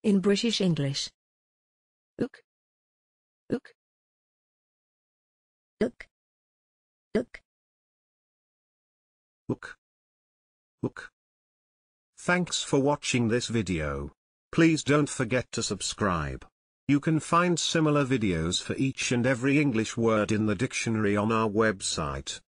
In British English. Ook. Ook. Ook. Ook. Ook. Ook. Thanks for watching this video. Please don't forget to subscribe. You can find similar videos for each and every English word in the dictionary on our website.